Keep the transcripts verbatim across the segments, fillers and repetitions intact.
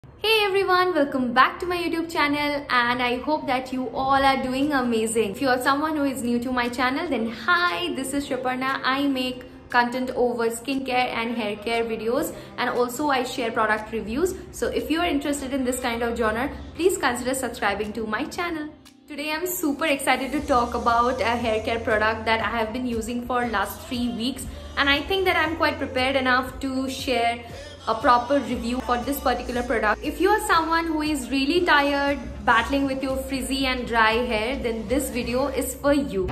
Hey everyone, welcome back to my YouTube channel and I hope that you all are doing amazing. If you are someone who is new to my channel, then hi, this is Shriparna. I make content over skincare and hair care videos and also I share product reviews. So if you are interested in this kind of genre, please consider subscribing to my channel. Today I'm super excited to talk about a hair care product that I have been using for last three weeks and I think that I'm quite prepared enough to share a proper review for this particular product. If you are someone who is really tired battling with your frizzy and dry hair, then this video is for you.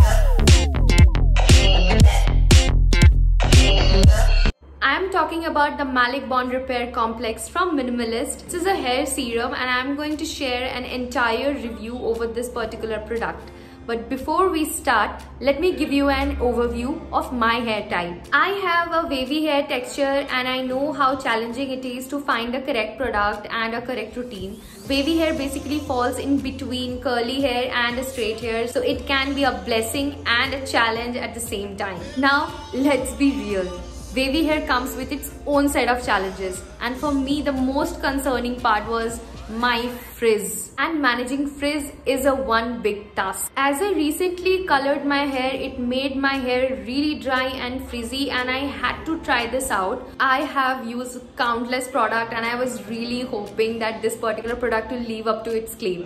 I am talking about the Maleic Bond Repair Complex from Minimalist. This is a hair serum and I am going to share an entire review over this particular product. But before we start, let me give you an overview of my hair type. I have a wavy hair texture and I know how challenging it is to find a correct product and a correct routine. Wavy hair basically falls in between curly hair and a straight hair, so it can be a blessing and a challenge at the same time. Now, let's be real. Wavy hair comes with its own set of challenges, and for me the most concerning part was my frizz, and managing frizz is a one big task. As I recently colored my hair, it made my hair really dry and frizzy and I had to try this out. I have used countless products and I was really hoping that this particular product will live up to its claim.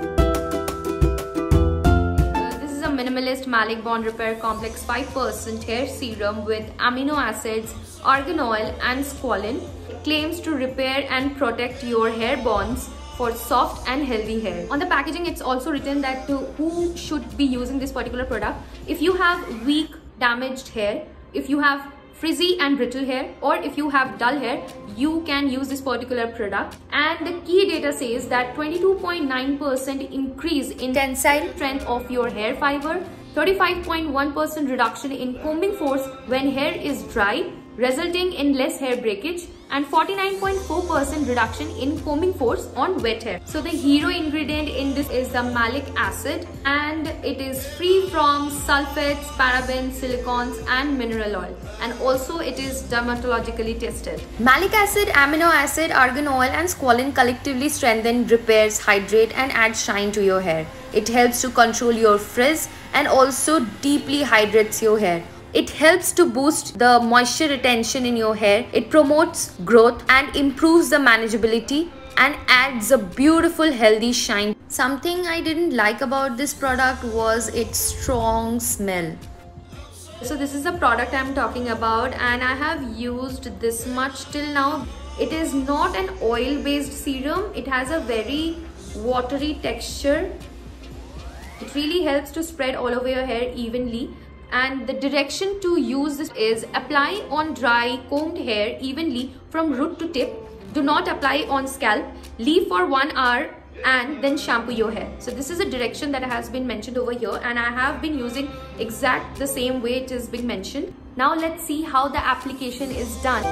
Minimalist Maleic Bond Repair Complex five percent hair serum with amino acids, argan oil and squalene. It claims to repair and protect your hair bonds for soft and healthy hair. On the packaging, it's also written that to who should be using this particular product. If you have weak, damaged hair, if you have frizzy and brittle hair, or if you have dull hair, you can use this particular product. And the key data says that twenty-two point nine percent increase in tensile strength of your hair fiber, thirty-five point one percent reduction in combing force when hair is dry, resulting in less hair breakage, and forty-nine point four percent reduction in combing force on wet hair. So the hero ingredient in this is the malic acid, and it is free from sulfates, parabens, silicones and mineral oil, and also it is dermatologically tested. Malic acid, amino acid, argan oil and squalene collectively strengthen, repairs, hydrate and add shine to your hair. It helps to control your frizz and also deeply hydrates your hair. It helps to boost the moisture retention in your hair. It promotes growth and improves the manageability and adds a beautiful healthy shine. Something I didn't like about this product was its strong smell. So this is the product I'm talking about and I have used this much till now. It is not an oil based serum. It has a very watery texture. It really helps to spread all over your hair evenly. And the direction to use this is apply on dry combed hair evenly from root to tip. Do not apply on scalp. Leave for one hour and then shampoo your hair. So this is a direction that has been mentioned over here and I have been using exact the same way it has been mentioned. Now let's see how the application is done.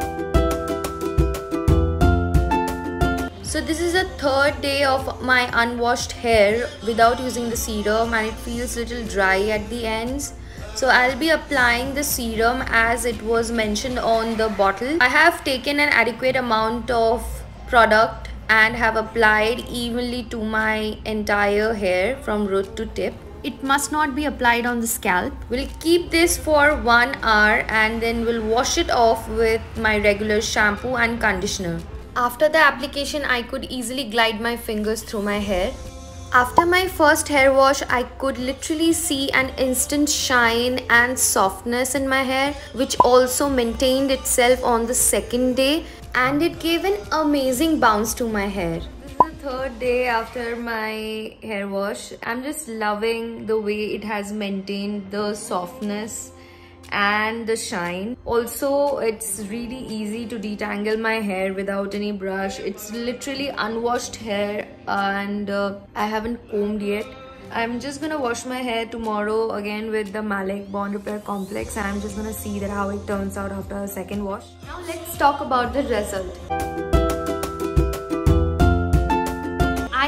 So this is the third day of my unwashed hair without using the serum and it feels a little dry at the ends. So I'll be applying the serum as it was mentioned on the bottle. I have taken an adequate amount of product and have applied evenly to my entire hair from root to tip. It must not be applied on the scalp. We'll keep this for one hour and then we'll wash it off with my regular shampoo and conditioner. After the application, I could easily glide my fingers through my hair. After my first hair wash, I could literally see an instant shine and softness in my hair, which also maintained itself on the second day and it gave an amazing bounce to my hair. This is the third day after my hair wash. I'm just loving the way it has maintained the softness and the shine. Also, it's really easy to detangle my hair without any brush. It's literally unwashed hair and uh, I haven't combed yet. I'm just gonna wash my hair tomorrow again with the Maleic Bond Repair Complex and I'm just gonna see that how it turns out after a second wash. Now let's talk about the result. I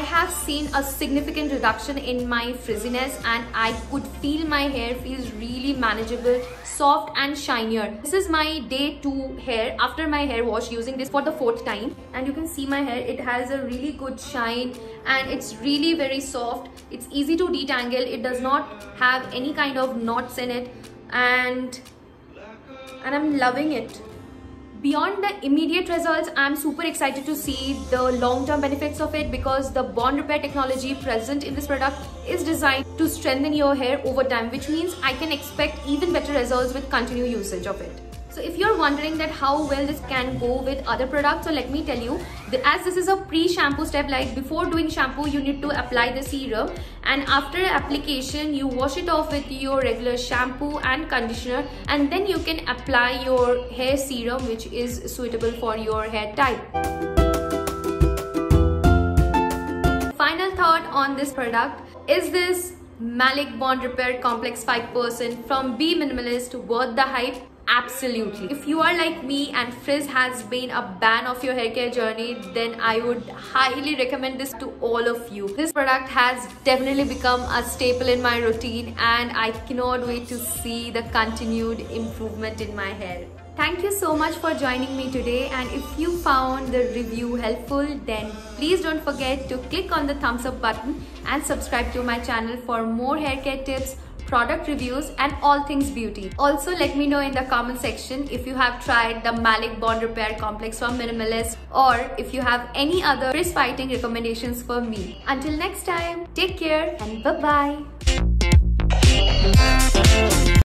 have seen a significant reduction in my frizziness, and I could feel my hair feels really manageable, soft and shinier. This is my day two hair after my hair wash, using this for the fourth time, and you can see my hair, it has a really good shine and it's really very soft. It's easy to detangle, it does not have any kind of knots in it, and and I'm loving it. Beyond the immediate results, I'm super excited to see the long-term benefits of it, because the bond repair technology present in this product is designed to strengthen your hair over time, which means I can expect even better results with continued usage of it. So if you're wondering that how well this can go with other products, so let me tell you, as this is a pre-shampoo step, like before doing shampoo you need to apply the serum, and after application you wash it off with your regular shampoo and conditioner, and then you can apply your hair serum which is suitable for your hair type. Final thought on this product is this Maleic Bond Repair Complex five percent from Be Minimalist worth the hype? Absolutely. If you are like me and frizz has been a ban of your hair care journey, then I would highly recommend this to all of you. This product has definitely become a staple in my routine, and I cannot wait to see the continued improvement in my hair. Thank you so much for joining me today, and if you found the review helpful, then please don't forget to click on the thumbs up button and subscribe to my channel for more hair care tips, product reviews and all things beauty. Also, let me know in the comment section if you have tried the Maleic Bond Repair Complex from Minimalist, or if you have any other frizz fighting recommendations for me. Until next time, take care and bye bye.